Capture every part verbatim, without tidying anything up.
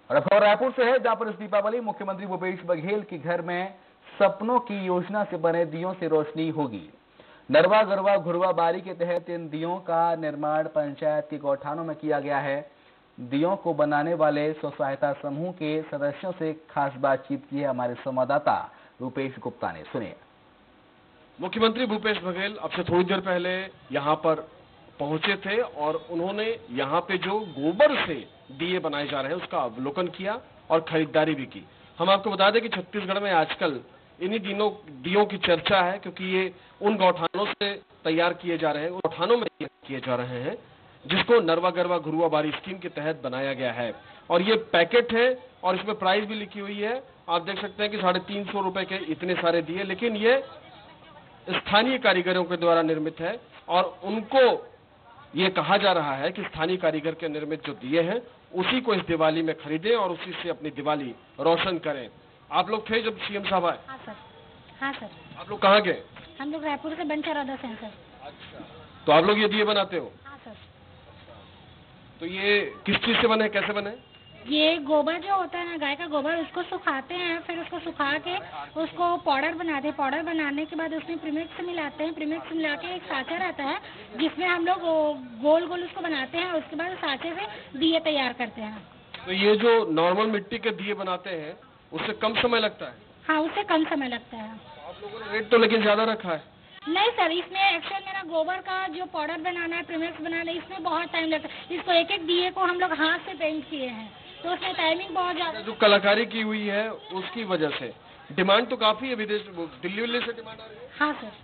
और अब रायपुर से है, जहां पर इस दीपावली मुख्यमंत्री भूपेश बघेल के घर में सपनों की योजना से बने दियों से रोशनी होगी। नरवा गरवा घुरवा बारी के तहत इन दियों का निर्माण पंचायत के गौठानों में किया गया है। दियों को बनाने वाले स्व सहायता समूह के सदस्यों से खास बातचीत की है हमारे संवाददाता रूपेश गुप्ता ने। सुनिए। मुख्यमंत्री भूपेश बघेल अब से थोड़ी देर पहले यहां पर पहुंचे थे और उन्होंने यहां पे जो गोबर से दिए बनाए जा रहे हैं उसका अवलोकन किया और खरीदारी भी की। हम आपको बता दें कि छत्तीसगढ़ में आजकल इन्हीं दिनों दियों की चर्चा है, क्योंकि ये उन गौठानों से तैयार किए जा रहे हैं, उन गौठानों में किए जा रहे हैं जिसको नरवा गरवा घुरुआ बारी स्कीम के तहत बनाया गया है। और ये पैकेट है और इसमें प्राइस भी लिखी हुई है। आप देख सकते हैं कि साढ़े तीन सौ रुपए के इतने सारे दिए, लेकिन ये स्थानीय कारीगरों के द्वारा निर्मित है और उनको ये कहा जा रहा है कि स्थानीय कारीगर के निर्मित जो दिए हैं उसी को इस दिवाली में खरीदें और उसी से अपनी दिवाली रोशन करें। आप लोग थे जब सीएम साहब आए? हाँ सर। हाँ सर। आप लोग कहाँ गए? हम लोग रायपुर से बनचरौदा से हैं सर। अच्छा, तो आप लोग ये दिए बनाते हो? हाँ सर। तो ये किस चीज से बने, कैसे बने? ये गोबर जो होता है ना, गाय का गोबर, उसको सुखाते हैं, फिर उसको सुखा के उसको पाउडर बनाते हैं। पाउडर बनाने के बाद उसमें प्रीमिक्स मिलाते हैं। प्रीमिक्स मिला के एक साँचा रहता है जिसमें हम लोग गोल गोल उसको बनाते हैं। उसके बाद साँचे से दिए तैयार करते हैं। तो ये जो नॉर्मल मिट्टी के दिए बनाते हैं उससे कम समय लगता है? हाँ, उससे कम समय लगता है। आप लोगों ने रेट तो लेकिन ज्यादा रखा है। नहीं सर, इसमें एक्चुअल मेरा गोबर का जो पाउडर बनाना है, प्रीमिक्स बनाना है, इसमें बहुत टाइम लगता है। इसको एक एक दिए को हम लोग हाथ से पेंट किए हैं, तो उसमें टाइमिंग बहुत ज्यादा। जो कलाकारी की हुई है उसकी वजह से डिमांड तो काफी है, विदेश दिल्ली विल्ली से डिमांड आ रही है। हाँ सर।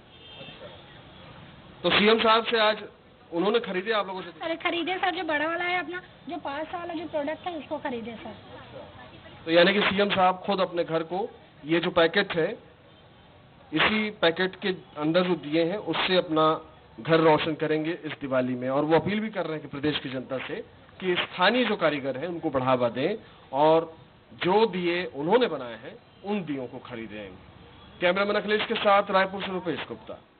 तो सीएम साहब से आज उन्होंने खरीदे आप लोगों से? अरे खरीदे सर, जो बड़ा वाला है अपना, जो पास वाला जो प्रोडक्ट है उसको खरीदे सर। तो यानी कि सीएम साहब खुद अपने घर को ये जो पैकेट है, इसी पैकेट के अंदर जो दिए हैं उससे अपना घर रोशन करेंगे इस दिवाली में। और वो अपील भी कर रहे हैं कि प्रदेश की जनता से कि स्थानीय जो कारीगर हैं उनको बढ़ावा दें और जो दिए उन्होंने बनाए हैं उन दियों को खरीदें। कैमरामैन अखिलेश के साथ रायपुर से रूपेश गुप्ता।